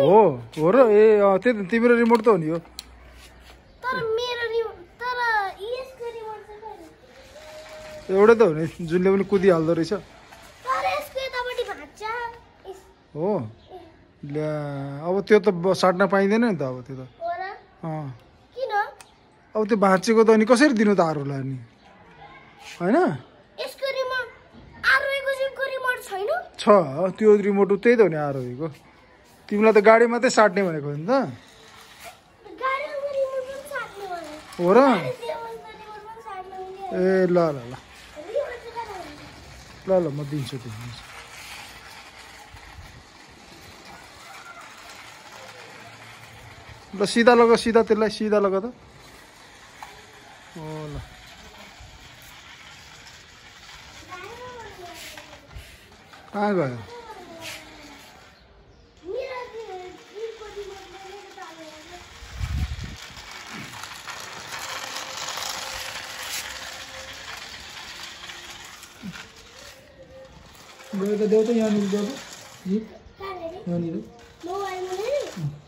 हो र ए त्यही त तिम्रो रिमोट त हो नि यो तर मेरो रिमोट तर यसको रिमोट चाहिँ एउटै त हो नि जुनले पनि कुदिहाल्दो रहेछ तर यसको यतापट्टि भाँच्छ हो ल्या अब त्यो त साट्न पाइँदैन नि त अब त्यो त हो र किन अब त्यो भाँचेको त अनि कसरी दिनु त आरोलाई नि होइन यसको रिमोट आरोहीको जिमको रिमोट छैन छ त्यो रिमोट त्यही त हो नि आरोहीको तिमीलाई त गाडी मात्रै साट्ने भनेको नि त गाडीको रिमोट पनि साट्ने भने हो र रिमोट पनि साट्ने भने ए ल ल ल रिमोट चाहिँ कता ल ल म दिन्छु दिन्छु ल सिधा लग सिधा त्यसलाई सिधा लग त हो ल कहाँ गयो गयो त देऊ त यहाँनिर देऊ त यहाँनिर मोबाइलमा